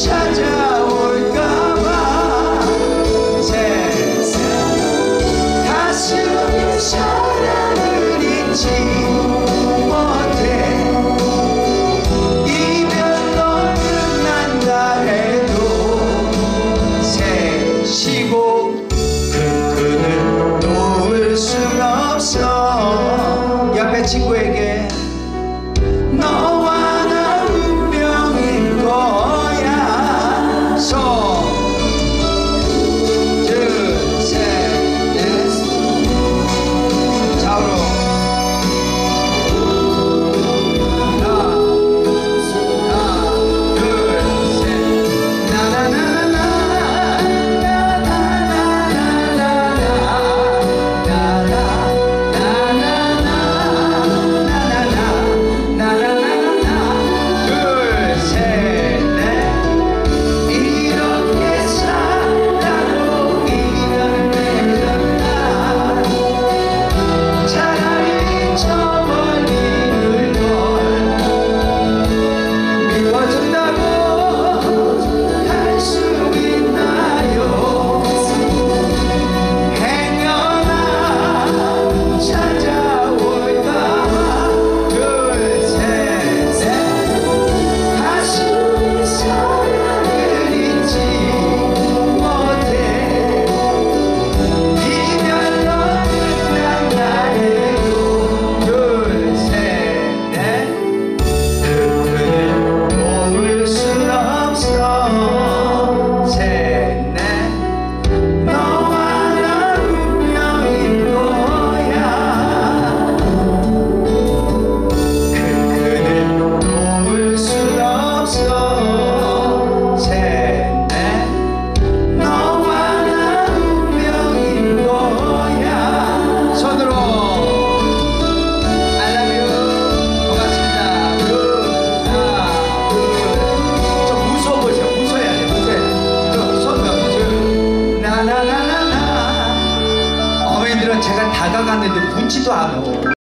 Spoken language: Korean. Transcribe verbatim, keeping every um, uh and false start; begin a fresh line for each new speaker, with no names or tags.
찾아올까봐 셋셋 가슴이 사랑을 잊지 못해 이별로 끝난다 해도 셋 쉬고 그 끈을 놓을 순 없어. 옆에 친구에게 너와 나 운명인 거야. 손 둘 셋 넷 좌우로 하나 하나 둘 셋 나나나나나 어머니들은 제가 다가갔는데 묻지도 않아.